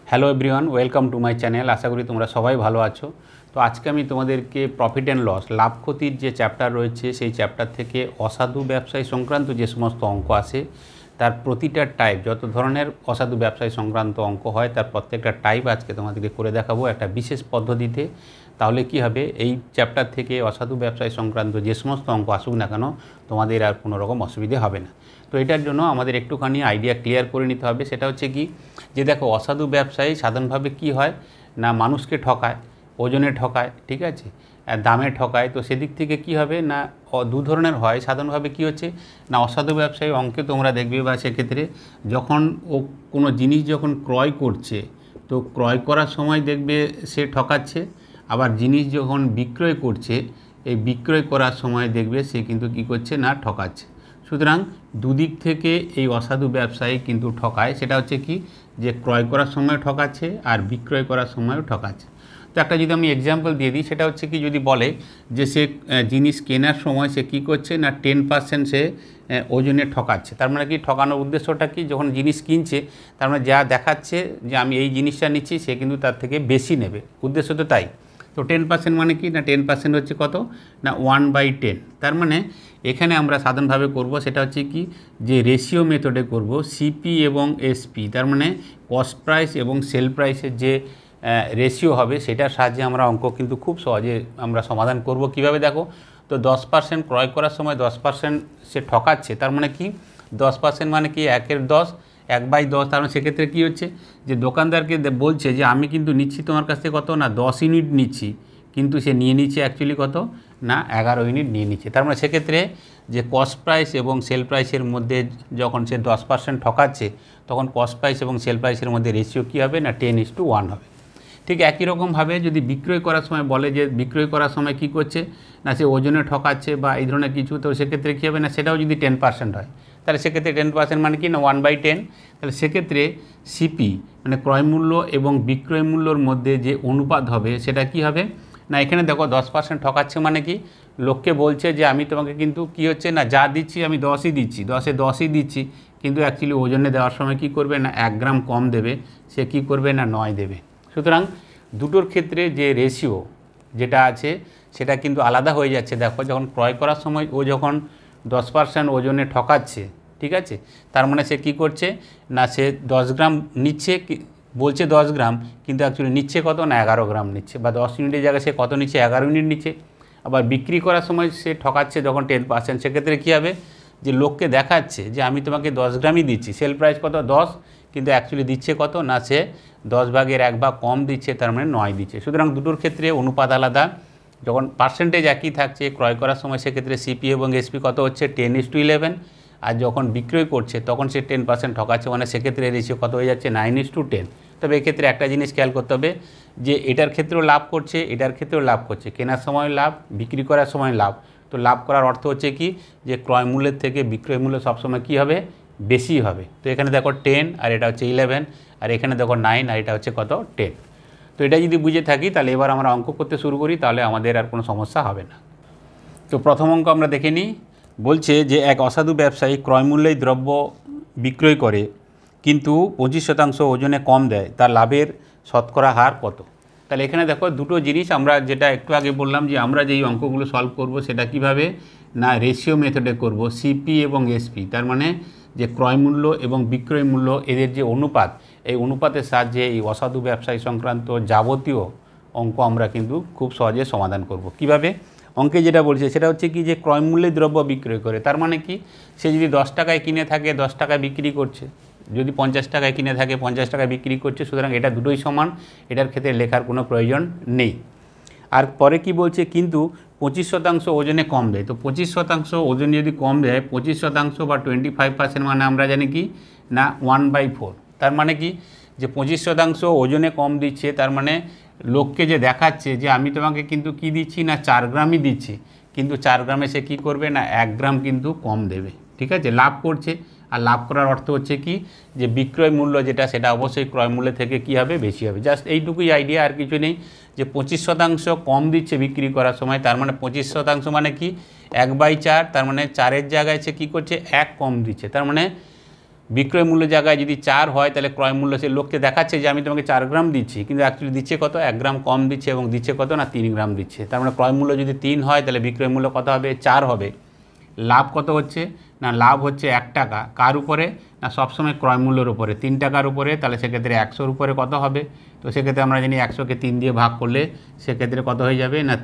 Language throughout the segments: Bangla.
Hello everyone, welcome to my channel. আশা করি তোমরা সবাই ভালো আছো। তো আজকে আমি তোমাদেরকে প্রফিট অ্যান্ড লস, লাভ ক্ষতির যে চ্যাপ্টার রয়েছে সেই চ্যাপ্টার থেকে অসাধু ব্যবসায় সংক্রান্ত যে সমস্ত অঙ্ক আসে তার প্রতিটা টাইপ, যত ধরনের অসাধু ব্যবসায় সংক্রান্ত অঙ্ক হয় তার প্রত্যেকটা টাইপ আজকে তোমাদেরকে করে দেখাবো একটা বিশেষ পদ্ধতিতে। তাহলে কি হবে, এই চ্যাপ্টার থেকে অসাধু ব্যবসায় সংক্রান্ত যে সমস্ত অঙ্ক আসুক না কেন তোমাদের আর কোনো রকম অসুবিধে হবে না। তো এটার জন্য আমাদের একটুখানি আইডিয়া ক্লিয়ার করে নিতে হবে। সেটা হচ্ছে কি, যে দেখো অসাধু ব্যবসায়ী সাধারণভাবে কি হয় না, মানুষকে ঠকায়, ওজনে ঠকায়, ঠিক আছে, দামে ঠকায়। তো সেদিক থেকে কি হবে না, দু ধরনের হয় সাধারণভাবে। কি হচ্ছে না, অসাধু ব্যবসায়ী অঙ্কে তোমরা দেখবে বা সেক্ষেত্রে যখন ও কোনো জিনিস যখন ক্রয় করছে তো ক্রয় করার সময় দেখবে সে ঠকাচ্ছে, আবার জিনিস যখন বিক্রয় করছে এই বিক্রয় করার সময় দেখবে সে কিন্তু কী করছে না, ঠকাচ্ছে। সুতরাং দুদিক থেকে এই অসাধু ব্যবসায়ী কিন্তু ঠকায়। সেটা হচ্ছে কি, যে ক্রয় করার সময় ঠকাচ্ছে আর বিক্রয় করার সময়ও ঠকাচ্ছে। তো একটা যদি আমি এক্সাম্পল দিয়ে দিই, সেটা হচ্ছে কি, যদি বলে যে সে জিনিস কেনার সময় সে কী করছে না 10% সে ওজনে ঠকাচ্ছে। তার মানে কি, ঠকানোর উদ্দেশ্যটা কি, যখন জিনিস কিনছে তার মানে যা দেখাচ্ছে যে আমি এই জিনিসটা নিচ্ছি সে কিন্তু তার থেকে বেশি নেবে, উদ্দেশ্য তো তাই। তো 10% মানে কি না, 10% হচ্ছে কত না 1/10। তার মানে এখানে আমরা সাধারণভাবে করব সেটা হচ্ছে কি, যে রেশিও মেথডে করব সিপি এবং এসপি। তার মানে কস্ট প্রাইস এবং সেল প্রাইসের যে রেশিও হবে সেটার সাহায্যে আমরা অঙ্ক কিন্তু খুব সহজে আমরা সমাধান করব। কিভাবে দেখো, তো 10% ক্রয় করার সময় 10% সে ঠকাচ্ছে। তার মানে কি, 10% মানে কি 1/10, 1/10। তার মানে সেক্ষেত্রে কী হচ্ছে, যে দোকানদারকে বলছে যে আমি কিন্তু নিচ্ছি তোমার কাছ থেকে কত না 10 ইউনিট নিচ্ছি, কিন্তু সে নিয়ে নিচ্ছে অ্যাকচুয়ালি কত না 11 ইউনিট নিয়ে নিচ্ছে। তার মানে সেক্ষেত্রে যে কস্ট প্রাইস এবং সেল প্রাইসের মধ্যে যখন সে 10% ঠকাচ্ছে তখন কস্ট প্রাইস এবং সেল প্রাইসের মধ্যে রেশিও কী হবে না 10:1 হবে। ঠিক একই রকমভাবে যদি বিক্রয় করার সময় বলে যে বিক্রয় করার সময় কি করছে না সে ওজনে ঠকাচ্ছে বা এই ধরনের কিছু, তো সেক্ষেত্রে কী হবে না, সেটাও যদি 10% হয় তাহলে সেক্ষেত্রে 10% মানে কি না 1/10। তাহলে সেক্ষেত্রে সিপি মানে ক্রয় মূল্য এবং বিক্রয় মূল্যর মধ্যে যে অনুপাত হবে সেটা কি হবে না, এখানে দেখো 10% ঠকাচ্ছে মানে কি, লোককে বলছে যে আমি তোমাকে কিন্তু কি হচ্ছে না যা দিচ্ছি আমি 10ই দিচ্ছি, 10ই দিচ্ছি, কিন্তু অ্যাকচুয়ালি ওজনে দেওয়ার সময় কি করবে না 1 গ্রাম কম দেবে, সে কি করবে না 9 দেবে। সুতরাং দুটোর ক্ষেত্রে যে রেশিও যেটা আছে সেটা কিন্তু আলাদা হয়ে যাচ্ছে। দেখো যখন ক্রয় করার সময় ও যখন 10% ওজনে ঠকাচ্ছে, ঠিক আছে, তার মানে সে কী করছে না সে 10 গ্রাম নিচ্ছে, বলছে 10 গ্রাম, কিন্তু অ্যাকচুয়ালি নিচ্ছে কত না 11 গ্রাম নিচ্ছে, বা 10 ইউনিটের জায়গায় সে কত নিচ্ছে 11 ইউনিট নিচ্ছে। আবার বিক্রি করার সময় সে ঠকাচ্ছে যখন 10%, সেক্ষেত্রে কী হবে, যে লোককে দেখাচ্ছে যে আমি তোমাকে 10 গ্রামই দিচ্ছি, সেল প্রাইস কত 10, কিন্তু অ্যাকচুয়ালি দিচ্ছে কত না সে 10/1 কম দিচ্ছে, তার মানে 9 দিচ্ছে। সুতরাং দুটোর ক্ষেত্রে অনুপাত আলাদা। যখন পার্সেন্টেজ একই থাকছে ক্রয় করার সময় সেক্ষেত্রে সিপি এবং এসপি কত হচ্ছে 10:11, আর যখন বিক্রয় করছে তখন সে 10% ঠকাচ্ছে, মানে সেক্ষেত্রে রেশিও কত হয়ে যাচ্ছে 9:10। তবে এক্ষেত্রে একটা জিনিস খেয়াল করতে হবে, যে এটার ক্ষেত্রেও লাভ করছে এটার ক্ষেত্রেও লাভ করছে, কেনার সময় লাভ বিক্রি করার সময় লাভ। তো লাভ করার অর্থ হচ্ছে কি, যে ক্রয় মূল্যের থেকে বিক্রয় মূল্য সবসময় কী হবে, বেশি হবে। তো এখানে দেখো 10 আর এটা হচ্ছে 11, আর এখানে দেখো 9 আর এটা হচ্ছে কত 10। তো এটা যদি বুঝে থাকি তাহলে এবার আমরা অঙ্ক করতে শুরু করি, তাহলে আমাদের আর কোনো সমস্যা হবে না। তো প্রথম অঙ্ক আমরা দেখে নিই। বলছে যে এক অসাধু ব্যবসায়ী ক্রয় মূল্যেই দ্রব্য বিক্রয় করে কিন্তু 25% ওজনে কম দেয়, তার লাভের শতকরা হার কত? তাহলে এখানে দেখো দুটো জিনিস, আমরা যেটা একটু আগে বললাম যে আমরা যেই অঙ্কগুলো সলভ করব সেটা কিভাবে না রেশিও মেথডে করব, সিপি এবং এসপি। তার মানে যে ক্রয় মূল্য এবং বিক্রয় মূল্য এদের যে অনুপাত, এই অনুপাতের সাহায্যে এই অসাধু ব্যবসায়ী সংক্রান্ত যাবতীয় অঙ্ক আমরা কিন্তু খুব সহজে সমাধান করব। কিভাবে, অঙ্কে যেটা বলছে সেটা হচ্ছে কি, যে ক্রয় মূল্যে দ্রব্য বিক্রয় করে, তার মানে কি, সে যদি 10 টাকায় কিনে থাকে 10 টাকায় বিক্রি করছে, যদি 50 টাকায় কিনে থাকে 50 টাকায় বিক্রি করছে। সুতরাং এটা দুটোই সমান, এটার ক্ষেত্রে লেখার কোনো প্রয়োজন নেই। আর পরে কি বলছে, কিন্তু 25% ওজনে কম দেয়। তো 25% ওজন যদি কম দেয়, 25% বা 25% মানে আমরা জানি কি না 1/4। তার মানে কি, যে 25% ওজনে কম দিচ্ছে, তার মানে লোককে যে দেখাচ্ছে যে আমি তোমাকে কিন্তু কি দিচ্ছি না 4 গ্রামই দিচ্ছি, কিন্তু 4 গ্রামে সে কী করবে না 1 গ্রাম কিন্তু কম দেবে, ঠিক আছে, লাভ করছে। আর লাভ করার অর্থ হচ্ছে কি, যে বিক্রয় মূল্য যেটা সেটা অবশ্যই ক্রয় মূল্য থেকে কী হবে, বেশি হবে। জাস্ট এইটুকুই আইডিয়া, আর কিছু নেই। যে 25% কম দিচ্ছে বিক্রি করার সময়, তার মানে 25% মানে কি 1/4, তার মানে 4-এর জায়গায় সে কী করছে 1 কম দিচ্ছে, তার মানে বিক্রয় মূল্য জায়গায় যদি 4 হয় তাহলে ক্রয় মূল্য সে লোককে দেখাচ্ছে যে আমি তোমাকে 4 গ্রাম দিচ্ছি, কিন্তু অ্যাকচুয়ালি দিচ্ছে কত, 1 গ্রাম কম দিচ্ছে এবং দিচ্ছে কত না 3 গ্রাম দিচ্ছে। তার মানে ক্রয় মূল্য যদি 3 হয় তাহলে বিক্রয় মূল্য কত হবে, 4 হবে। লাভ কত হচ্ছে না, লাভ হচ্ছে 1 টাকা। কার উপরে না, সবসময় ক্রয় মূল্যের উপরে, 3 টাকার উপরে। তাহলে সেক্ষেত্রে 100-র উপরে কত হবে, তো সেক্ষেত্রে আমরা জানি 100কে 3 দিয়ে ভাগ করলে সেক্ষেত্রে কত হয়ে যাবে না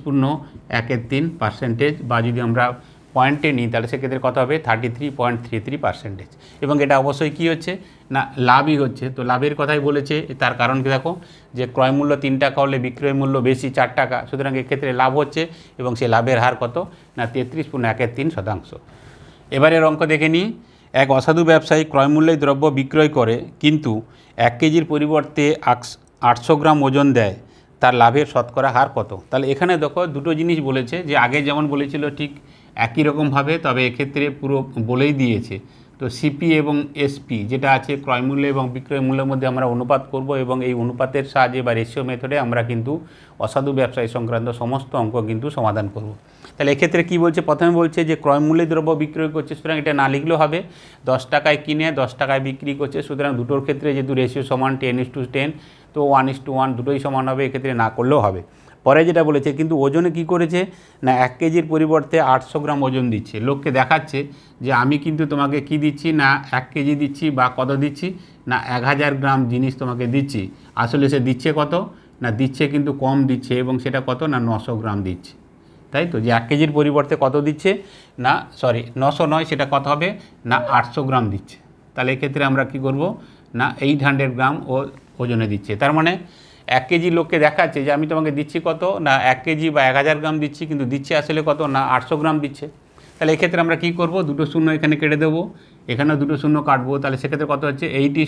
33.13%, বা যদি আমরা পয়েন্টে নিই তাহলে সেক্ষেত্রে কত হবে 33.33%। এবং এটা অবশ্যই কী হচ্ছে না, লাভই হচ্ছে। তো লাভের কথাই বলেছে, তার কারণ কি দেখো, যে ক্রয় মূল্য 3 টাকা হলে বিক্রয় মূল্য বেশি 4 টাকা, সুতরাং এক্ষেত্রে লাভ হচ্ছে এবং সেই লাভের হার কত না 33.13%। এবারের অঙ্ক দেখে নিই। এক অসাধু ব্যবসায়ী ক্রয় মূল্যে দ্রব্য বিক্রয় করে, কিন্তু 1 কেজির পরিবর্তে 800 গ্রাম ওজন দেয়, তার লাভের শতকরা হার কত। তাহলে এখানে দেখো দুটো জিনিস বলেছে, যে আগে যেমন বলেছিল ঠিক একই রকমভাবে, তবে এক্ষেত্রে পুরো বলেই দিয়েছে। তো সিপি এবং এসপি যেটা আছে ক্রয় মূল্য এবং বিক্রয় মূল্যের মধ্যে আমরা অনুপাত করব, এবং এই অনুপাতের সাহায্যে বা রেশিও মেথডে আমরা কিন্তু অসাধু ব্যবসায়ী সংক্রান্ত সমস্ত অঙ্ক কিন্তু সমাধান করব। তাহলে এক্ষেত্রে কী বলছে, প্রথমে বলছে যে ক্রয় মূল্যে দ্রব্য বিক্রয় করছে, সুতরাং এটা না লিখলেও হবে। 10 টাকায় কিনে 10 টাকায় বিক্রি করছে, সুতরাং দুটোর ক্ষেত্রে যেহেতু রেশিও সমান 10:10, তো 1:1 দুটোই সমান হবে, এক্ষেত্রে না করলেও হবে। পরে যেটা বলেছে, কিন্তু ওজনে কি করেছে না 1 কেজির পরিবর্তে 800 গ্রাম ওজন দিচ্ছে, লোককে দেখাচ্ছে যে আমি কিন্তু তোমাকে কি দিচ্ছি না 1 কেজি দিচ্ছি, বা কত দিচ্ছি না 1000 গ্রাম জিনিস তোমাকে দিচ্ছি। আসলে সে দিচ্ছে কত না, দিচ্ছে কিন্তু কম দিচ্ছে, এবং সেটা কত না 900 গ্রাম দিচ্ছে, তাই তো। যে 1 কেজির পরিবর্তে কত দিচ্ছে না, 900 নয়, সেটা কত হবে না 800 গ্রাম দিচ্ছে। তাহলে এক্ষেত্রে আমরা কি করব না 800 গ্রাম ও ওজনে দিচ্ছে। তার মানে 1 কেজি লোককে দেখাচ্ছে যে আমি তোমাকে দিচ্ছি কত না 1 কেজি বা 1000 গ্রাম দিচ্ছি, কিন্তু দিচ্ছে আসলে কত না 800 গ্রাম দিচ্ছে। তাহলে এক্ষেত্রে আমরা কী করব, দুটো শূন্য এখানে কেটে দেবো, এখানেও দুটো শূন্য কাটবো। তাহলে সেক্ষেত্রে কত হচ্ছে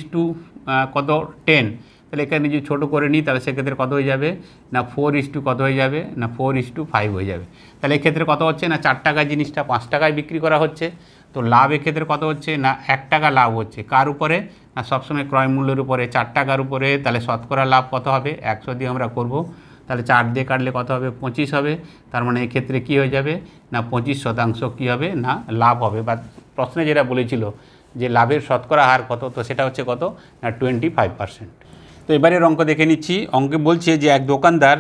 8:10। তাহলে এখানে যদি ছোটো করে নিই তাহলে সেক্ষেত্রে কত হয়ে যাবে না 4:, কত হয়ে যাবে না 4:5 হয়ে যাবে। তাহলে এক্ষেত্রে কত হচ্ছে না 4 টাকায় জিনিসটা 5 টাকায় বিক্রি করা হচ্ছে। তো লাভ এক্ষেত্রে কত হচ্ছে না 1 টাকা লাভ হচ্ছে। কার উপরে না, সবসময় ক্রয় মূল্যের উপরে, 4 টাকার উপরে। তাহলে শতকরা লাভ কত হবে, 100 দিয়ে আমরা করব, তাহলে 4 দিয়ে কাটলে কত হবে 25 হবে। তার মানে এক্ষেত্রে কী হয়ে যাবে না 25% কী হবে না লাভ হবে। বা প্রশ্নে যেটা বলেছিল যে লাভের শতকরা হার কত, তো সেটা হচ্ছে কত না 25%। তো এবারের অঙ্ক দেখে নিচ্ছি। অঙ্কে বলছে যে এক দোকানদার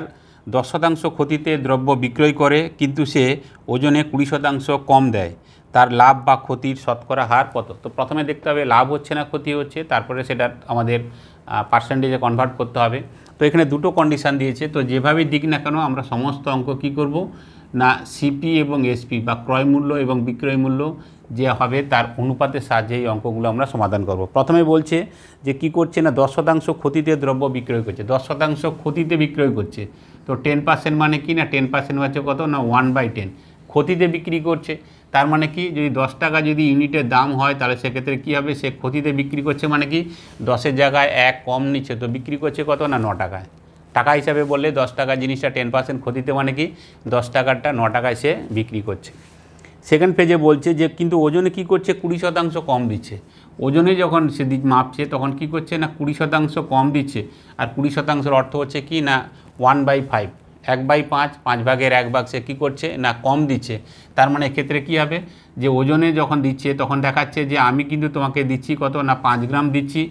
10% ক্ষতিতে দ্রব্য বিক্রয় করে, কিন্তু সে ওজনে 20% কম দেয়, তার লাভ বা ক্ষতির শতকরা হার কত। তো প্রথমে দেখতে হবে লাভ হচ্ছে না ক্ষতি হচ্ছে, তারপরে সেটা আমাদের পার্সেন্টেজে কনভার্ট করতে হবে। তো এখানে দুটো কন্ডিশান দিয়েছে, তো যেভাবেই দিক না কেন আমরা সমস্ত অঙ্ক কী করব না সিপি এবং এসপি বা ক্রয় মূল্য এবং বিক্রয় মূল্য যে হবে তার অনুপাতের সাহায্যে এই অঙ্কগুলো আমরা সমাধান করব। প্রথমে বলছে যে কি করছে না 10% ক্ষতিতে দ্রব্য বিক্রয় করছে, 10% ক্ষতিতে বিক্রয় করছে। তো 10% মানে কি না 10% হচ্ছে কত না 1/10 ক্ষতিতে বিক্রি করছে। তার মানে কি, যদি 10 টাকা যদি ইউনিটের দাম হয় তাহলে সেক্ষেত্রে কী হবে, সে ক্ষতিতে বিক্রি করছে মানে কি 10-এর জায়গায় 1 কম নিচ্ছে, তো বিক্রি করছে কত না 9 টাকায়। টাকা হিসাবে বললে 10 টাকা জিনিসটা 10% ক্ষতিতে মানে কি 10 টাকারটা 9 টাকায় সে বিক্রি করছে। সেকেন্ড পেজে বলছে যে কিন্তু ওজনে কি করছে 20% কম দিচ্ছে। ওজনে যখন সে মাপছে তখন কি করছে না 20% কম দিচ্ছে। আর 20%-র অর্থ হচ্ছে কি না 1/5, 1/5, 5 ভাগের 1 ভাগ সে কী করছে না কম দিচ্ছে। তার মানে এক্ষেত্রে কী হবে যে ওজনে যখন দিচ্ছে তখন দেখাচ্ছে যে আমি কিন্তু তোমাকে দিচ্ছি কত না 5 গ্রাম দিচ্ছি,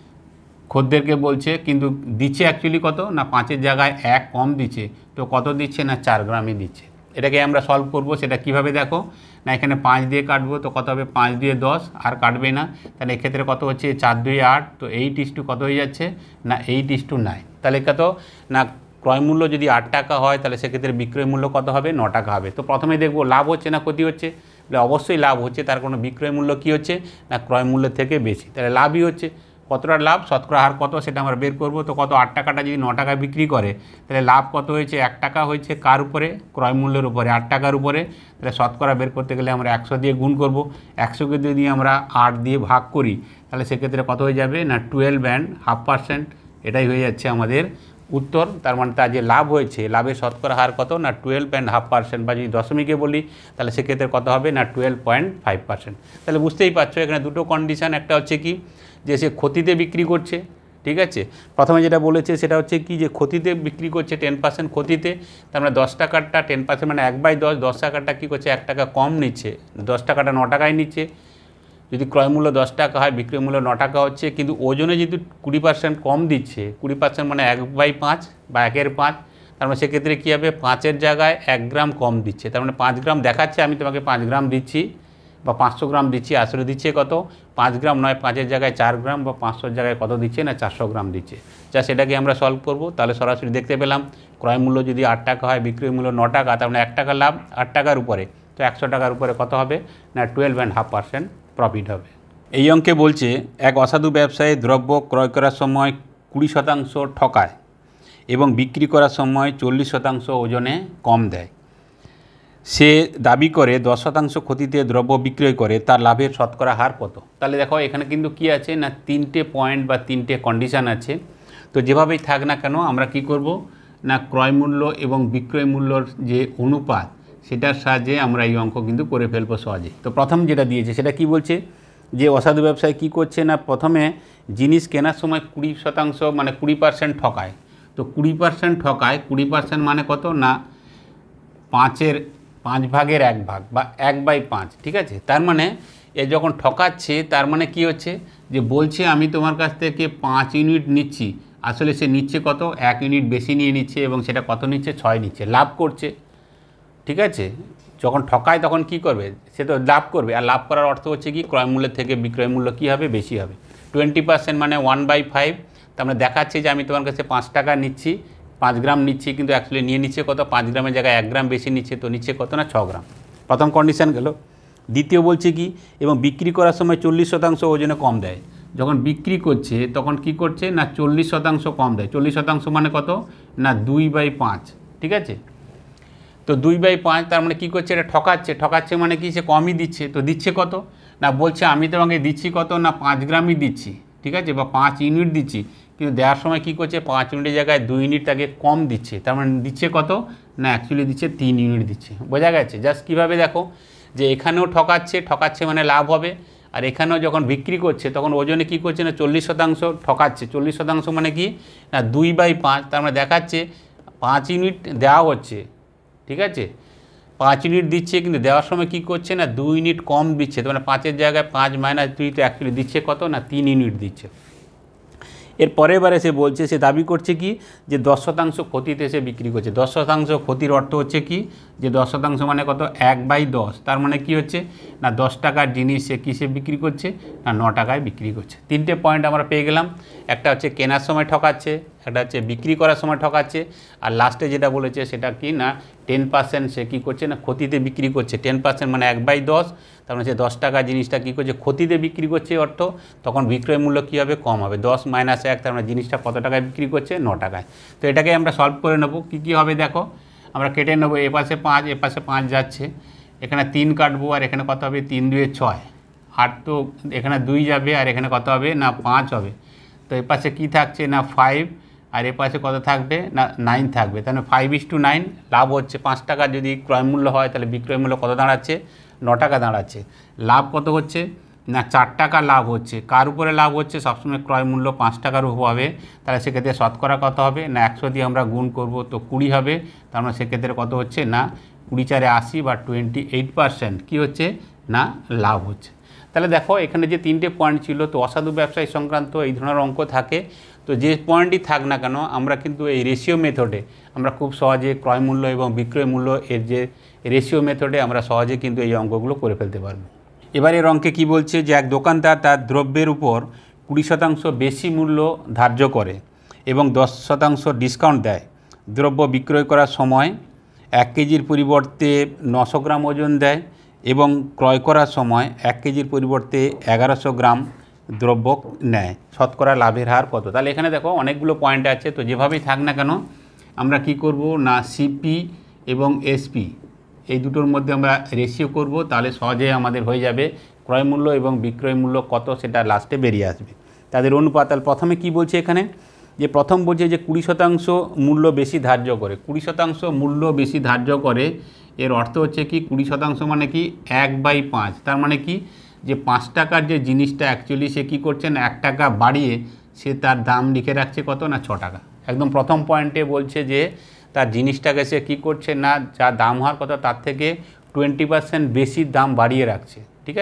খদ্দেরকে বলছে, কিন্তু দিচ্ছে অ্যাকচুয়ালি কত না 5-এর জায়গায় 1 কম দিচ্ছে, তো কত দিচ্ছে না 4 গ্রামই দিচ্ছে। এটাকে আমরা সলভ করব, সেটা কিভাবে দেখো না এখানে 5 দিয়ে কাটবো, তো কত হবে 5 দিয়ে 10 আর কাটবে না, তাহলে এক্ষেত্রে কত হচ্ছে 4 2 8, তো 8 কত হয়ে যাচ্ছে না 8:9। তাহলে কত না ক্রয় মূল্য যদি 8 টাকা হয় তাহলে সেক্ষেত্রে বিক্রয় মূল্য কত হবে 9 টাকা হবে। তো প্রথমে দেখব লাভ হচ্ছে না ক্ষতি হচ্ছে, অবশ্যই লাভ হচ্ছে, তার কোনো বিক্রয় মূল্য কী হচ্ছে না ক্রয় মূল্যের থেকে বেশি, তাহলে লাভই হচ্ছে। কতটা লাভ শতকরা হার কত সেটা আমরা বের করব। তো কত 8 টাকাটা যদি 9 টাকায় বিক্রি করে তাহলে লাভ কত হয়েছে 1 টাকা হয়েছে, কার উপরে ক্রয় মূল্যের উপরে 8 টাকার উপরে। তাহলে শতকরা বের করতে গেলে আমরা 100 দিয়ে গুণ করব, 100কে যদি আমরা 8 দিয়ে ভাগ করি তাহলে সেক্ষেত্রে কত হয়ে যাবে না 12.5%। এটাই হয়ে যাচ্ছে আমাদের উত্তর। তার মানে তার যে লাভ হয়েছে লাভের শতকরা হার কত না 12.5%, বা যদি দশমিকে বলি তাহলে সেক্ষেত্রে কত হবে না 12.5%। তাহলে বুঝতেই পারছো এখানে দুটো কন্ডিশান, একটা হচ্ছে কি যে সে ক্ষতিতে বিক্রি করছে, ঠিক আছে। প্রথমে যেটা বলেছে সেটা হচ্ছে কি যে ক্ষতিতে বিক্রি করছে 10% ক্ষতিতে, তার মানে 10 টাকারটা 10% মানে 1/10, 10 টাকারটা কী করছে 1 টাকা কম নিচ্ছে, 10 টাকাটা 9 টাকায় নিচ্ছে। যদি ক্রয় মূল্য 10 টাকা হয়, বিক্রয় মূল্য 9 টাকা হচ্ছে, কিন্তু ওজনে যদি 20% কম দিচ্ছে, 20% মানে 1/5 বা 1/5, তার মানে সেক্ষেত্রে কী হবে, 5-এর জায়গায় 1 গ্রাম কম দিচ্ছে। তার মানে 5 গ্রাম দেখাচ্ছে, আমি তোমাকে 5 গ্রাম দিচ্ছি বা 500 গ্রাম দিচ্ছি, আসলে দিচ্ছে কত, 5 গ্রাম নয়, 5-এর জায়গায় 4 গ্রাম বা 500-র জায়গায় কত দিচ্ছে না 400 গ্রাম দিচ্ছে। যা সেটাকে আমরা সলভ করব। তাহলে সরাসরি দেখতে পেলাম ক্রয় মূল্য যদি 8 টাকা হয়, বিক্রয় মূল্য 9 টাকা, তার মানে 1 টাকা লাভ 8 টাকার উপরে, তো 100 টাকার উপরে কত হবে না 12.5% প্রফিট হবে। এই অঙ্কে বলছে এক অসাধু ব্যবসায়ী দ্রব্য ক্রয় করার সময় 20% ঠকায় এবং বিক্রি করার সময় 40% ওজনে কম দেয়। সে দাবি করে 10% ক্ষতিতে দ্রব্য বিক্রয় করে, তার লাভের শতকরা হার কত? তাহলে দেখো এখানে কিন্তু কি আছে না 3টে পয়েন্ট বা 3টে কন্ডিশান আছে। তো যেভাবেই থাক না কেন আমরা কি করব না ক্রয় মূল্য এবং বিক্রয় মূল্যর যে অনুপাত সেটার সাহায্যে আমরা এই অঙ্ক কিন্তু করে ফেলবো সহজে। তো প্রথম যেটা দিয়েছে সেটা কি বলছে, যে অসাধু ব্যবসায়ী কী করছে না প্রথমে জিনিস কেনার সময় 20% মানে 20% ঠকায়। তো 20% ঠকায়, 20% মানে কত না 5 ভাগের 1 ভাগ বা 1/5, ঠিক আছে। তার মানে এ যখন ঠকাচ্ছে তার মানে কি হচ্ছে যে বলছে আমি তোমার কাছ থেকে 5 ইউনিট নিচ্ছি, আসলে সে নিচ্ছে কত 1 ইউনিট বেশি নিয়ে নিচ্ছে এবং সেটা কত নিচ্ছে 6 নিচ্ছে, লাভ করছে, ঠিক আছে। যখন ঠকায় তখন কি করবে, সে তো লাভ করবে, আর লাভ করার অর্থ হচ্ছে কি ক্রয় মূল্যের থেকে বিক্রয় মূল্য কী হবে বেশি হবে। 20% মানে 1/5, তার মানে দেখাচ্ছে যে আমি তোমার কাছে 5 টাকা নিচ্ছি, 5 গ্রাম নিচ্ছি, কিন্তু অ্যাকচুয়ালি নিয়ে নিচ্ছে কত 5 গ্রামের জায়গায় 1 গ্রাম বেশি নিচ্ছে, তো নিচ্ছে কত না 6 গ্রাম। প্রথম কন্ডিশান গেল। দ্বিতীয় বলছে কি এবং বিক্রি করার সময় 40% ওজনে কম দেয়। যখন বিক্রি করছে তখন কি করছে না 40% কম দেয়। 40% মানে কত না 2/5, ঠিক আছে। তো 2/5 তার মানে কী করছে, এটা ঠকাচ্ছে মানে কি সে কমই দিচ্ছে। তো দিচ্ছে কত না বলছে আমি তোমাকে দিচ্ছি কত না 5 গ্রামই দিচ্ছি, ঠিক আছে, বা 5 ইউনিট দিচ্ছি, কিন্তু দেওয়ার সময় কি করছে 5 ইউনিটের জায়গায় 2 ইউনিট তাকে কম দিচ্ছে। তার মানে দিচ্ছে কত না অ্যাকচুয়ালি দিচ্ছে 3 ইউনিট দিচ্ছে। বোঝা গেছে? জাস্ট কীভাবে দেখো যে এখানেও ঠকাচ্ছে মানে লাভ হবে, আর এখানেও যখন বিক্রি করছে তখন ওজনে কী করছে না 40% ঠকাচ্ছে। 40% মানে কি না 2/5, তার মানে দেখাচ্ছে 5 ইউনিট দেওয়া হচ্ছে, ঠিক আছে, 5 ইউনিট দিচ্ছে, কিন্তু দেওয়ার সময় কি করছে না 2 ইউনিট কম দিচ্ছে। তো মানে 5-এর জায়গায় 5 - 2 তো অ্যাকচুয়ালি দিচ্ছে কত না 3 ইউনিট দিচ্ছে। এর পরের বারে সে বলছে, সে দাবি করছে কি যে 10% ক্ষতিতে সে বিক্রি করছে। 10% ক্ষতির অর্থ হচ্ছে কি যে 10% মানে কত 1/10, তার মানে কি হচ্ছে না 10 টাকার জিনিস সে কিসে বিক্রি করছে না 9 টাকায় বিক্রি করছে। 3টে পয়েন্ট আমরা পেয়ে গেলাম। একটা হচ্ছে কেনার সময় ঠকাচ্ছে, একটা হচ্ছে বিক্রি করার সময় ঠকাচ্ছে, আর লাস্টে যেটা বলেছে সেটা কি না 10% সে কী করছে না ক্ষতিতে বিক্রি করছে। 10% মানে 1/10, তার মানে সে 10 টাকা জিনিসটা কী করছে ক্ষতিতে বিক্রি করছে অর্থ, তখন বিক্রয় মূল্য কী হবে কম হবে। 10 - 1, তার মানে জিনিসটা কত টাকায় বিক্রি করছে 9 টাকায়। তো এটাকে আমরা সলভ করে নেব। কী হবে দেখো, আমরা কেটে নেবো, এ পাশে 5 এ পাশে 5 যাচ্ছে, এখানে 3 কাটবো, আর এখানে কত হবে 3 2 6, আর তো এখানে 2 যাবে, আর এখানে কত হবে না 5 হবে। তো এ পাশে কী থাকছে না 5, আর এ পাশে কত থাকবে না 9 থাকবে। তাহলে 5:9 লাভ হচ্ছে। 5 টাকা যদি ক্রয় মূল্য হয় তাহলে বিক্রয় মূল্য কত দাঁড়াচ্ছে 9 টাকা দাঁড়াচ্ছে। লাভ কত হচ্ছে না 4 টাকা লাভ হচ্ছে। কার উপরে লাভ হচ্ছে, সবসময় ক্রয় মূল্য 5 টাকার উপর হবে। তাহলে সেক্ষেত্রে শতকরা কত হবে না 100 দিয়ে আমরা গুণ করব তো 20 হবে। তার মানে সেক্ষেত্রে কত হচ্ছে না 20 4 80 বা 28% কী হচ্ছে না লাভ হচ্ছে। তাহলে দেখো এখানে যে 3টে পয়েন্ট ছিল, তো অসাধু ব্যবসায়ী সংক্রান্ত এই ধরনের অঙ্ক থাকে, তো যে পয়েন্টই থাক না কেন আমরা কিন্তু এই রেশিও মেথডে আমরা খুব সহজে ক্রয় মূল্য এবং বিক্রয় মূল্য এর যে রেশিও মেথডে আমরা সহজে কিন্তু এই অঙ্কগুলো করে ফেলতে পারবো। এবার এর অঙ্কে কী বলছে যে এক দোকানদার তার দ্রব্যের উপর 20% বেশি মূল্য ধার্য করে এবং 10% ডিসকাউন্ট দেয়। দ্রব্য বিক্রয় করার সময় 1 কেজির পরিবর্তে 900 গ্রাম ওজন দেয় এবং ক্রয় করার সময় 1 কেজির পরিবর্তে 1100 গ্রাম দ্রব্য নেয়। শতকরা লাভের হার কত? তাহলে এখানে দেখো অনেকগুলো পয়েন্ট আছে, তো যেভাবেই থাক না কেন আমরা কি করব না সিপি এবং এসপি এই দুটোর মধ্যে আমরা রেশিও করব, তাহলে সহজে আমাদের হয়ে যাবে ক্রয় মূল্য এবং বিক্রয় মূল্য কত সেটা লাস্টে বেরিয়ে আসবে তাদের অনুপাত। তাহলে প্রথমে কি বলছে এখানে যে প্রথম বলছে যে 20% মূল্য বেশি ধার্য করে। 20% মূল্য বেশি ধার্য করে এর অর্থ হচ্ছে কি 20% মানে কি 1/5, তার মানে কি যে 5 টাকার যে জিনিসটা অ্যাকচুয়ালি সে কী করছে না 1 টাকা বাড়িয়ে সে তার দাম লিখে রাখছে কত না 6 টাকা। একদম প্রথম পয়েন্টে বলছে যে তার জিনিসটাকে সে কী করছে না যা দাম হওয়ার কথা তার থেকে 20% বেশি দাম বাড়িয়ে রাখছে, ঠিক আছে।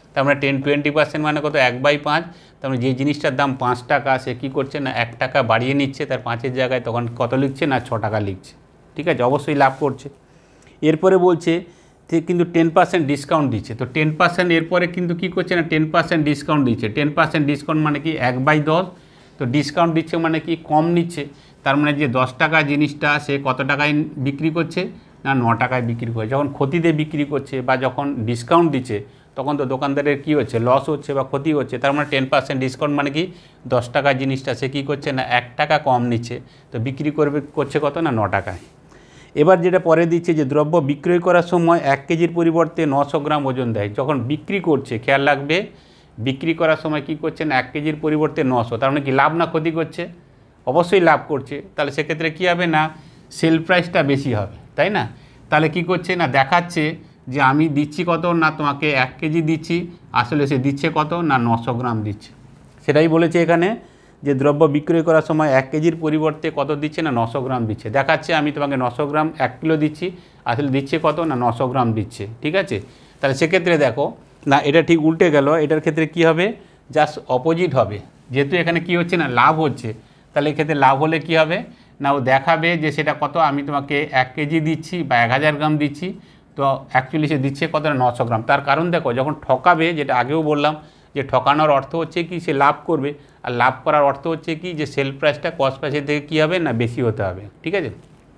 তার মানে 20% মানে কত, 1/5। তার মানে যে জিনিসটার দাম 5 টাকা সে কী করছে না 1 টাকা বাড়িয়ে নিচ্ছে তার 5-এর জায়গায়, তখন কত লিখছে না 6 টাকা লিখছে। ঠিক আছে, অবশ্যই লাভ করছে। এরপরে বলছে যে কিন্তু 10% ডিসকাউন্ট দিচ্ছে, তো 10% এরপরে কিন্তু কী করছে না 10% ডিসকাউন্ট দিচ্ছে। 10% ডিসকাউন্ট মানে কি 1/10, তো ডিসকাউন্ট দিচ্ছে মানে কি কম নিচ্ছে। তার মানে যে 10 টাকা জিনিসটা সে কত টাকায় বিক্রি করছে না 9 টাকায় বিক্রি করছে। যখন ক্ষতিতে বিক্রি করছে বা যখন ডিসকাউন্ট দিচ্ছে তখন তো দোকানদারের কী হচ্ছে, লস হচ্ছে বা ক্ষতি হচ্ছে। তার মানে 10% ডিসকাউন্ট মানে কি 10 টাকা জিনিসটা সে কী করছে না 1 টাকা কম নিচ্ছে, তো বিক্রি করছে কত না 9 টাকায়। এবার যেটা পরে দিচ্ছে যে দ্রব্য বিক্রয় করার সময় 1 কেজির পরিবর্তে 900 গ্রাম ওজন দেয়। যখন বিক্রি করছে, খেয়াল রাখবে, বিক্রি করার সময় কী করছে না 1 কেজির পরিবর্তে 900, তার মানে কি লাভ না ক্ষতি করছে? অবশ্যই লাভ করছে। তাহলে সেক্ষেত্রে কী হবে না সেল প্রাইসটা বেশি হবে, তাই না? তাহলে কি করছে না দেখাচ্ছে যে আমি দিচ্ছি কত না তোমাকে 1 কেজি দিচ্ছি, আসলে সে দিচ্ছে কত না 900 গ্রাম দিচ্ছে। সেটাই বলেছে এখানে যে দ্রব্য বিক্রয় করার সময় 1 কেজির পরিবর্তে কত দিচ্ছে না 900 গ্রাম দিচ্ছে। দেখাচ্ছে আমি তোমাকে 900 গ্রাম 1 কিলো দিচ্ছি, আসলে দিচ্ছে কত না 900 গ্রাম দিচ্ছে। ঠিক আছে, তাহলে সেক্ষেত্রে দেখো না এটা ঠিক উল্টে গেল। এটার ক্ষেত্রে কি হবে, জাস্ট অপোজিট হবে। যেহেতু এখানে কি হচ্ছে না লাভ হচ্ছে, তাহলে এক্ষেত্রে লাভ হলে কি হবে না ও দেখাবে যে সেটা কত, আমি তোমাকে 1 কেজি দিচ্ছি বা 1000 গ্রাম দিচ্ছি, তো অ্যাকচুয়ালি সে দিচ্ছে কত না 900 গ্রাম। তার কারণ দেখো যখন ঠকাবে, যেটা আগেও বললাম যে ঠকানোর অর্থ হচ্ছে কি সে লাভ করবে, আর লাভ করার অর্থ হচ্ছে কি যে সেল প্রাইসটা কস্ট প্রাইসের থেকে কী হবে না বেশি হতে হবে। ঠিক আছে,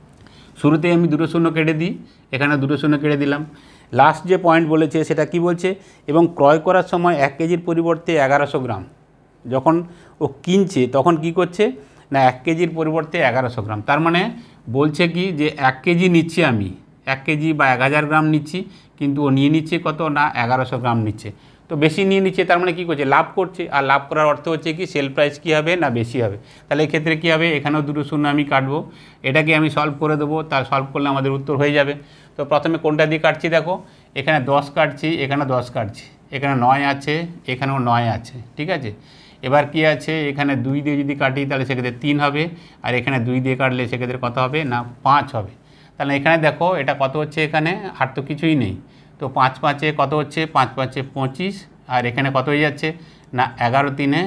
শুরুতেই আমি 2 শূন্য কেটে দিই, এখানে 2 শূন্য কেটে দিলাম। লাস্ট যে পয়েন্ট বলেছে সেটা কি বলছে, এবং ক্রয় করার সময় 1 কেজির পরিবর্তে 1100 গ্রাম। যখন ও কিনছে তখন কি করছে না 1 কেজির পরিবর্তে 1100 গ্রাম। তার মানে বলছে কি যে 1 কেজি নিচ্ছি আমি, 1 কেজি বা 1000 গ্রাম নিচ্ছি, কিন্তু ও নিয়ে নিচ্ছে কত না 1100 গ্রাম নিচ্ছে, তো বেশি নিয়ে নিচ্ছে। তার মানে কী করছে, লাভ করছে। আর লাভ করার অর্থ হচ্ছে কি সেল প্রাইস কী হবে না বেশি হবে। তাহলে এক্ষেত্রে কী হবে, এখানেও 2 শূন্য আমি কাটবো, এটাকে আমি সলভ করে দেবো। তার সলভ করলে আমাদের উত্তর হয়ে যাবে। তো প্রথমে কোনটা দিয়ে কাটছি দেখো, এখানে 10 কাটছি, এখানে 10 কাটছি, এখানে 9 আছে, এখানেও 9 আছে। ঠিক আছে, এবার কি আছে, এখানে 2 দিয়ে যদি কাটি তাহলে সেক্ষেত্রে 3 হবে, আর এখানে 2 দিয়ে কাটলে সেক্ষেত্রে কত হবে না 5 হবে। তাহলে এখানে দেখো এটা কত হচ্ছে, এখানে আর তো কিছুই নেই, তো 5 5-এ কত হচ্ছে, 5 5-এ 25, আর এখানে কত হয়ে যাচ্ছে না 11 3-এ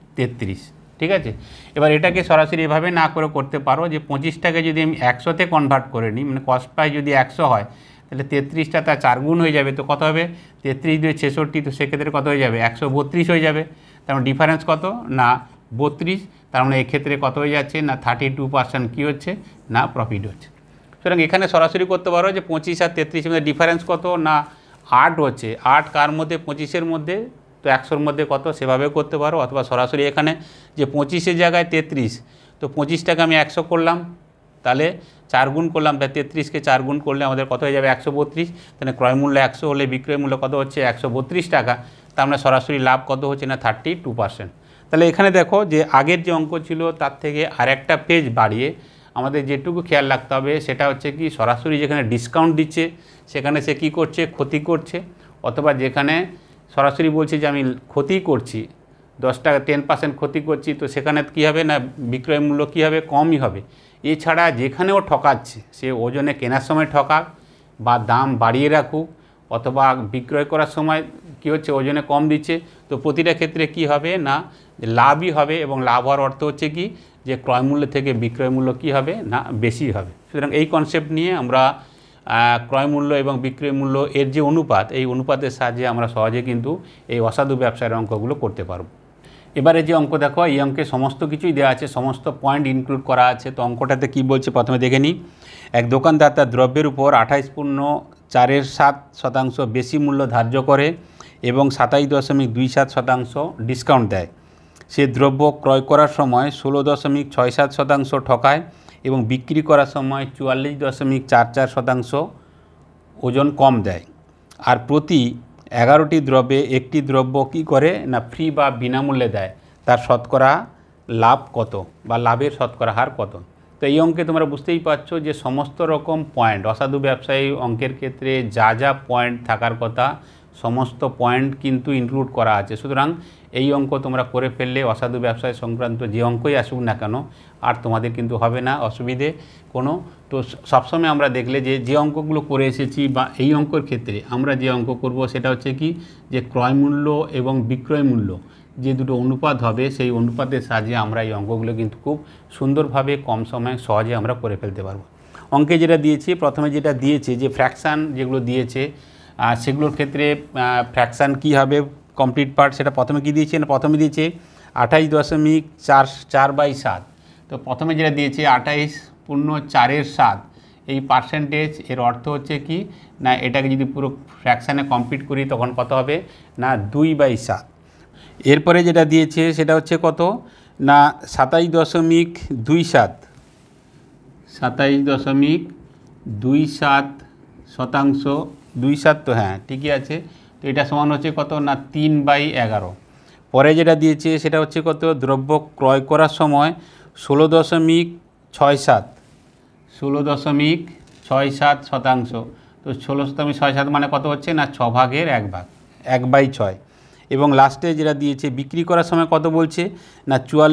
33। ঠিক আছে, এবার এটাকে সরাসরি এভাবে না করে করতে পারো যে 25টাকে যদি আমি 100-তে কনভার্ট করে নিই, মানে কস্ট প্রাইস যদি 100 হয় তাহলে 33টা তার 4 গুণ হয়ে যাবে, তো কত হবে 33 2 66, তো সেক্ষেত্রে কত হয়ে যাবে 132 হয়ে যাবে। তার মানে ডিফারেন্স কত না 32, তার মানে এক্ষেত্রে কত হয়ে যাচ্ছে না 32% কী হচ্ছে না প্রফিট হচ্ছে। সুতরাং এখানে সরাসরি করতে পারো যে 25 আর 33-এর মধ্যে ডিফারেন্স কত না 8 হচ্ছে। 8 কার মধ্যে 25-এর মধ্যে, তো 100-র মধ্যে কত সেভাবেও করতে পারো, অথবা সরাসরি এখানে যে 25-এর জায়গায় 33, তো 25টাকে আমি 100 করলাম, তাহলে 4 গুণ করলাম, তাই 33কে 4 গুণ করলে আমাদের কত হয়ে যাবে 132। তাহলে ক্রয় মূল্য 100 হলে বিক্রয় মূল্য কত হচ্ছে 132 টাকা। তার মানে সরাসরি লাভ কত হচ্ছে না 32%। তাহলে এখানে দেখো যে আগের যে অঙ্ক ছিল তার থেকে আরেকটা পেজ বাড়িয়ে আমাদের যেটুকু খেয়াল রাখতে হবে সেটা হচ্ছে কি সরাসরি যেখানে ডিসকাউন্ট দিচ্ছে সেখানে সে কী করছে, ক্ষতি করছে, অথবা যেখানে সরাসরি বলছে যে আমি ক্ষতি করছি 10 টাকা 10% ক্ষতি করছি, তো সেখানে কী হবে না বিক্রয় মূল্য কী হবে কমই হবে। এছাড়া যেখানেও ঠকাচ্ছে, সে ওজনে কেনার সময় ঠকাক বা দাম বাড়িয়ে রাখুক, অথবা বিক্রয় করার সময় কী হচ্ছে ওজনে কম দিচ্ছে, তো প্রতিটা ক্ষেত্রে কি হবে না লাভই হবে। এবং লাভ হওয়ার অর্থ হচ্ছে কি যে ক্রয় মূল্য থেকে বিক্রয় মূল্য কী হবে না বেশি হবে। সুতরাং এই কনসেপ্ট নিয়ে আমরা ক্রয় মূল্য এবং বিক্রয় মূল্য এর যে অনুপাত, এই অনুপাতের সাহায্যে আমরা সহজে কিন্তু এই অসাধু ব্যবসায়ের অঙ্কগুলো করতে পারব। এবারে যে অঙ্ক দেখো, এই অঙ্কে সমস্ত কিছুই দেওয়া আছে, সমস্ত পয়েন্ট ইনক্লুড করা আছে। তো অঙ্কটাতে কি বলছে প্রথমে দেখে নিই। এক দোকানদার তার দ্রব্যের উপর 28.4% বেশি মূল্য ধার্য করে এবং 27.27% ডিসকাউন্ট দেয়। সে দ্রব্য ক্রয় করার সময় 16.67% ঠকায় এবং বিক্রি করার সময় 44.44% ওজন কম দেয়। আর প্রতি 11টি দ্রব্যে একটি দ্রব্য কী করে না ফ্রি বা বিনামূল্যে দেয়। তার শতকরা লাভ কত বা লাভের শতকরা হার কত। তো এই অঙ্কে তোমরা বুঝতেই পারছো যে সমস্ত রকম পয়েন্ট অসাধু ব্যবসায়ী অঙ্কের ক্ষেত্রে যা যা পয়েন্ট থাকার কথা সমস্ত পয়েন্ট কিন্তু ইনক্লুড করা আছে। সুতরাং এই অঙ্ক তোমরা করে ফেললে অসাধু ব্যবসায় সংক্রান্ত যে অঙ্কই আসুক না কেন আর তোমাদের কিন্তু হবে না অসুবিধে কোনো। তো সবসময় আমরা দেখলে যে অঙ্কগুলো করে এসেছি বা এই অঙ্কর ক্ষেত্রে আমরা যে অঙ্ক করব সেটা হচ্ছে কি, যে ক্রয় মূল্য এবং বিক্রয় মূল্য যে দুটো অনুপাত হবে সেই অনুপাতের সাহায্যে আমরা এই অঙ্কগুলো কিন্তু খুব সুন্দরভাবে কম সময়ে সহজে আমরা করে ফেলতে পারবো। অঙ্কে যেটা দিয়েছি, প্রথমে যেটা দিয়েছে যে ফ্র্যাকশান যেগুলো দিয়েছে সেগুলোর ক্ষেত্রে ফ্র্যাকশান কী হবে কমপ্লিট পার্ট, সেটা প্রথমে কী দিয়েছে না, প্রথমে দিয়েছে 28.4/7। তো প্রথমে যেটা দিয়েছে 28.4/7 এই পার্সেন্টেজ, এর অর্থ হচ্ছে কি না, এটাকে যদি পুরো ফ্র্যাকশানে কমপ্লিট করি তখন কত হবে না 2/7। এরপরে যেটা দিয়েছে সেটা হচ্ছে কত না 27.27, 27.27%, 27 তো হ্যাঁ ঠিকই আছে। তো এটা সমান হচ্ছে কত না 3/11। পরে যেটা দিয়েছে সেটা হচ্ছে কত, দ্রব্য ক্রয় করার সময় 16.67, 16.67%। তো 16.67 মানে কত হচ্ছে না 6/1 1/6। এবং লাস্টে যেটা দিয়েছে বিক্রি করার সময় কত বলছে না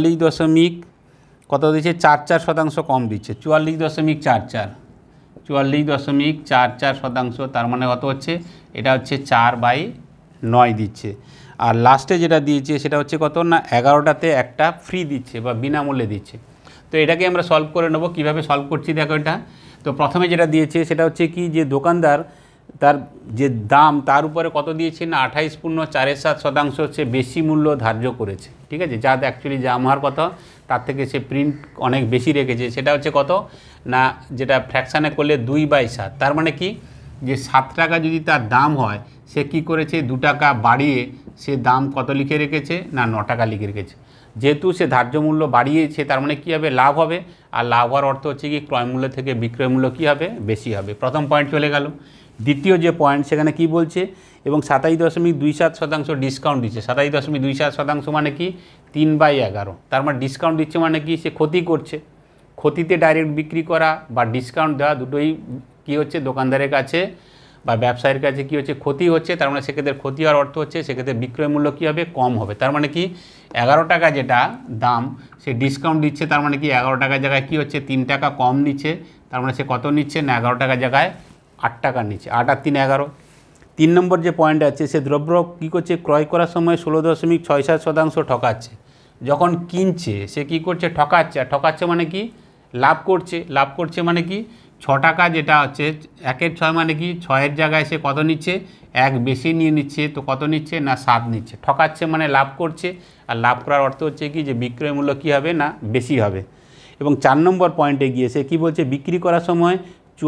44.44% কম দিচ্ছে, 44.44%, তার মানে কত হচ্ছে, এটা হচ্ছে 4/9 দিচ্ছে। আর লাস্টে যেটা দিয়েছে সেটা হচ্ছে কত না 11টাতে একটা ফ্রি দিচ্ছে বা বিনামূল্যে দিচ্ছে। তো এটাকে আমরা সলভ করে নেব। কীভাবে সলভ করছি দেখো এটা। তো প্রথমে যেটা দিয়েছে সেটা হচ্ছে কি, যে দোকানদার তার যে দাম তার উপরে কত দিয়েছে না 28.47% হচ্ছে বেশি মূল্য ধার্য করেছে, ঠিক আছে, যা অ্যাকচুয়ালি দাম হওয়ার কথা তার থেকে সে প্রিন্ট অনেক বেশি রেখেছে, সেটা হচ্ছে কত না, যেটা ফ্র্যাকশানে করলে 2/7। তার মানে কি, যে 7 টাকা যদি তার দাম হয় সে কি করেছে 2 টাকা বাড়িয়ে সে দাম কত লিখে রেখেছে না 9 টাকা লিখে রেখেছে। যেহেতু সে ধার্য মূল্য বাড়িয়েছে তার মানে কী হবে, লাভ হবে। আর লাভ হওয়ার অর্থ হচ্ছে কি ক্রয় মূল্য থেকে বিক্রয় মূল্য কী হবে, বেশি হবে। প্রথম পয়েন্ট চলে গেল। দ্বিতীয় যে পয়েন্ট সেখানে কি বলছে, এবং 27.27% ডিসকাউন্ট দিচ্ছে। 27.27% মানে কি 3/11। তার মানে ডিসকাউন্ট দিচ্ছে মানে কি, সে ক্ষতি করছে। ক্ষতিতে ডাইরেক্ট বিক্রি করা বা ডিসকাউন্ট দেওয়া দুটোই কি হচ্ছে, দোকানদারের কাছে বা ব্যবসায়ীর কাছে কি হচ্ছে, ক্ষতি হচ্ছে। তার মানে সেক্ষেত্রে ক্ষতি হওয়ার অর্থ হচ্ছে সেক্ষেত্রে বিক্রয় মূল্য কী হবে, কম হবে। তার মানে কি 11 টাকা যেটা দাম সে ডিসকাউন্ট দিচ্ছে, তার মানে কি 11 টাকার জায়গায় কী হচ্ছে 3 টাকা কম নিচ্ছে। তার মানে সে কত নিচ্ছে না 11 টাকার জায়গায় 8 টাকা নিচ্ছে, 8 আর 3 11। 3 নম্বর যে পয়েন্ট আছে, সে দ্রব্য কী করছে, ক্রয় করার সময় 16.67% ঠকাচ্ছে। যখন কিনছে সে কী করছে, ঠকাচ্ছে। আর ঠকাচ্ছে মানে কি, লাভ করছে। লাভ করছে মানে কি 6 টাকা যেটা হচ্ছে 1-এর 6 মানে কি 6-এর জায়গায় সে কত নিচ্ছে, 1 বেশি নিয়ে নিচ্ছে। তো কত নিচ্ছে না 7 নিচ্ছে। ঠকাচ্ছে মানে লাভ করছে। আর লাভ করার অর্থ হচ্ছে কি, যে বিক্রয় মূল্য কী হবে না বেশি হবে। এবং 4 নম্বর পয়েন্টে গিয়ে সে কী বলছে, বিক্রি করার সময়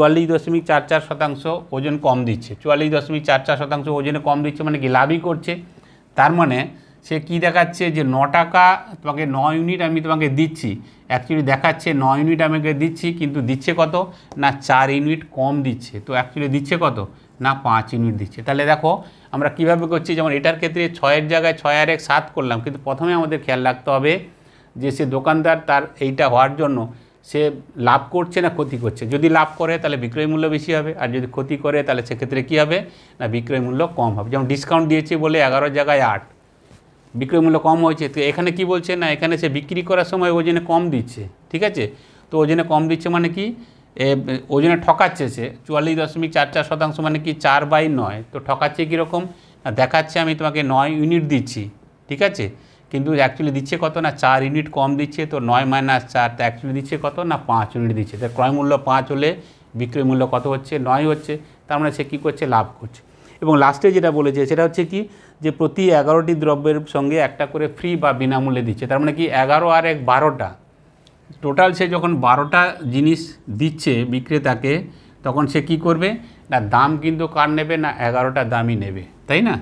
44.44% ওজন কম দিচ্ছে। 44.44% ওজনে কম দিচ্ছে মানে কি লাভই করছে। তার মানে সে কি দেখাচ্ছে, যে 9 টাকা তোমাকে 9 ইউনিট আমি তোমাকে দিচ্ছি, অ্যাকচুয়ালি দেখাচ্ছে 9 ইউনিট আমাকে দিচ্ছি, কিন্তু দিচ্ছে কত না 4 ইউনিট কম দিচ্ছে। তো অ্যাকচুয়ালি দিচ্ছে কত না 5 ইউনিট দিচ্ছে। তাহলে দেখো আমরা কিভাবে করছি, যেমন এটার ক্ষেত্রে 6-এর জায়গায় 6 আর 1 7 করলাম, কিন্তু প্রথমে আমাদের খেয়াল রাখতে হবে যে সে দোকানদার তার এইটা হওয়ার জন্য সে লাভ করছে না ক্ষতি করছে। যদি লাভ করে তাহলে বিক্রয় মূল্য বেশি হবে, আর যদি ক্ষতি করে তাহলে সেক্ষেত্রে কী হবে না বিক্রয় মূল্য কম হবে। যেমন ডিসকাউন্ট দিয়েছে বলে 11-এর জায়গায় 8, বিক্রয় মূল্য কম হয়েছে। তো এখানে কি বলছে না, এখানে সে বিক্রি করার সময় ওজনে কম দিচ্ছে, ঠিক আছে। তো ওজনে কম দিচ্ছে মানে কি, ওজনে ঠকাচ্ছে সে 44.44% মানে কি 4/9। তো ঠকাচ্ছে কীরকম, দেখাচ্ছে আমি তোমাকে 9 ইউনিট দিচ্ছি, ঠিক আছে, কিন্তু অ্যাকচুয়ালি দিচ্ছে কত না 4 ইউনিট কম দিচ্ছে। তো 9 - 4 তো অ্যাকচুয়ালি দিচ্ছে কত না 5 ইউনিট দিচ্ছে। তো ক্রয় মূল্য 5 হলে বিক্রয় মূল্য কত হচ্ছে 9 হচ্ছে। তার মানে সে কী করছে, লাভ করছে। এবং লাস্টে যেটা বলেছে সেটা হচ্ছে কি, যে প্রতি 11টি দ্রব্যের সঙ্গে একটা করে ফ্রি বা বিনামূল্যে দিচ্ছে। তার মানে কি 11 আর 1 12টা, টোটাল সে যখন 12টা জিনিস দিচ্ছে বিক্রেতাকে, তখন সে কি করবে না দাম কিন্তু কার নেবে না 11টা দামই নেবে, তাই না।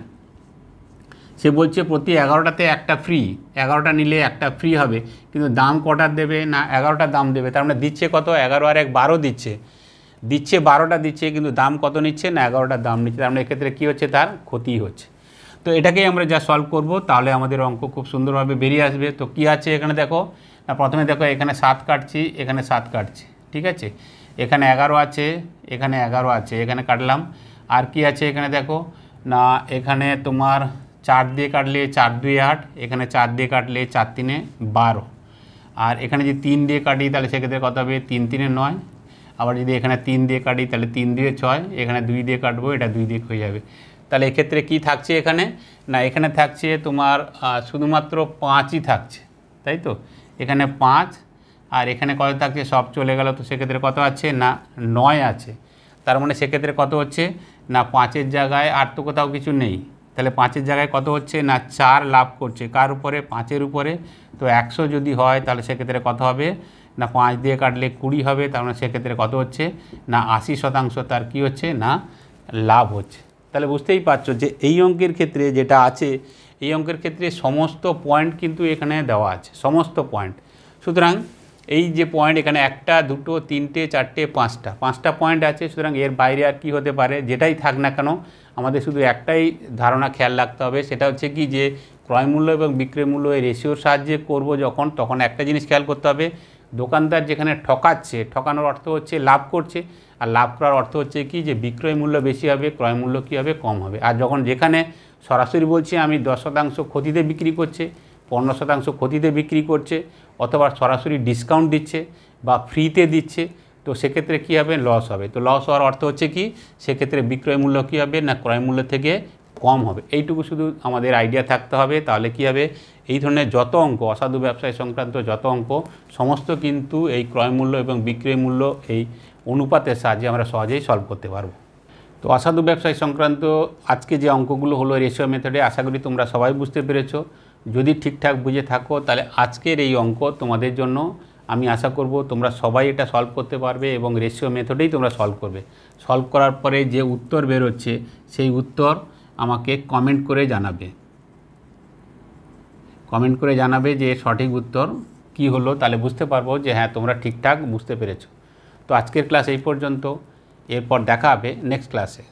সে বলছে প্রতি 11টাতে একটা ফ্রি, 11টা নিলে একটা ফ্রি হবে, কিন্তু দাম কটার দেবে না 11টা দাম দেবে। তার মানে দিচ্ছে কত 11 আর 1 12 দিচ্ছে, 12টা দিচ্ছে, কিন্তু দাম কত নিচ্ছে না 11টার দাম নিচ্ছে। তার মানে এক্ষেত্রে কী হচ্ছে, তার ক্ষতি হচ্ছে। তো এটাকেই আমরা যা সলভ করব, তাহলে আমাদের অঙ্ক খুব সুন্দরভাবে বেরিয়ে আসবে। তো কী আছে এখানে দেখো না, প্রথমে দেখো এখানে 7 কাটছি, এখানে 7 কাটছি, ঠিক আছে, এখানে 11 আছে, এখানে 11 আছে, এখানে কাটলাম। আর কি আছে এখানে দেখো না এখানে তোমার 4 দিয়ে কাটলে 4 2 8, এখানে 4 দিয়ে কাটলে 4 3 12, আর এখানে যদি 3 দিয়ে কাটি তাহলে সেক্ষেত্রে কত হবে 3 3 9, আবার যদি এখানে 3 দিয়ে কাটি তাহলে 3 2 6, এখানে 2 দিয়ে কাটবো, এটা 2 দিয়ে হয়ে যাবে। তাহলে এক্ষেত্রে কি থাকছে এখানে, না এখানে থাকছে তোমার শুধুমাত্র 5ই থাকছে, তাই তো। এখানে 5 আর এখানে কত থাকছে, সব চলে গেল, তো সেক্ষেত্রে কত আছে না 9 আছে। তার মানে সেক্ষেত্রে কত হচ্ছে না 5-এর জায়গায় আর তো কোথাও কিছু নেই, তাহলে 5-এর জায়গায় কত হচ্ছে না 4 লাভ করছে, কার উপরে 5-এর উপরে। তো 100 যদি হয় তাহলে সেক্ষেত্রে কত হবে না 5 দিয়ে কাটলে 20 হবে, তার মানে সেক্ষেত্রে কত হচ্ছে না 80% তার কি হচ্ছে না লাভ হচ্ছে। তাহলে বুঝতেই পারছো যে এই অঙ্কের ক্ষেত্রে যেটা আছে, এই অঙ্কের ক্ষেত্রে সমস্ত পয়েন্ট কিন্তু এখানে দেওয়া আছে, সমস্ত পয়েন্ট। সুতরাং এই যে পয়েন্ট এখানে 1 2 3 4 5টা পয়েন্ট আছে, সুতরাং এর বাইরে আর কি হতে পারে, যেটাই থাক না কেন আমাদের শুধু একটাই ধারণা খেয়াল রাখতে হবে, সেটা হচ্ছে কি যে ক্রয় মূল্য এবং বিক্রয় মূল্য এই রেশিওর সাহায্যে করব যখন, তখন একটা জিনিস খেয়াল করতে হবে, দোকানদার যেখানে ঠকাচ্ছে, ঠকানোর অর্থ হচ্ছে লাভ করছে, আর লাভ করার অর্থ হচ্ছে কি যে বিক্রয় মূল্য বেশি হবে, ক্রয় মূল্য কী হবে কম হবে। আর যখন যেখানে সরাসরি বলছে আমি 10% ক্ষতিতে বিক্রি করছে, 15% ক্ষতিতে বিক্রি করছে, অথবা সরাসরি ডিসকাউন্ট দিচ্ছে বা ফ্রিতে দিচ্ছে, তো সেক্ষেত্রে কী হবে লস হবে। তো লস হওয়ার অর্থ হচ্ছে কি সেক্ষেত্রে বিক্রয় মূল্য কী হবে না ক্রয় মূল্য থেকে কম হবে। এইটুকু শুধু আমাদের আইডিয়া থাকতে হবে, তাহলে কী হবে এই ধরনের যত অঙ্ক অসাধু ব্যবসায় সংক্রান্ত যত অঙ্ক সমস্ত কিন্তু এই ক্রয় মূল্য এবং বিক্রয় মূল্য এই অনুপাতের সাহায্যে আমরা সহজেই সলভ করতে পারবো। তো অসাধু ব্যবসায় সংক্রান্ত আজকে যে অঙ্কগুলো হলো রেশিও মেথডে, আশা করি তোমরা সবাই বুঝতে পেরেছো। যদি ঠিকঠাক বুঝে থাকো তাহলে আজকের এই অঙ্ক তোমাদের জন্য আমি আশা করব তোমরা সবাই এটা সলভ করতে পারবে এবং রেশিও মেথডেই তোমরা সলভ করবে। সলভ করার পরে যে উত্তর বেরোচ্ছে সেই উত্তর আমাকে কমেন্ট করে জানাবে, কমেন্ট করে জানাবে যে সঠিক উত্তর কি হলো, তাহলে বুঝতে পারবো যে হ্যাঁ তোমরা ঠিকঠাক বুঝতে পেরেছো। তো আজকের ক্লাস এই পর্যন্ত, এরপর দেখা হবে নেক্সট ক্লাসে।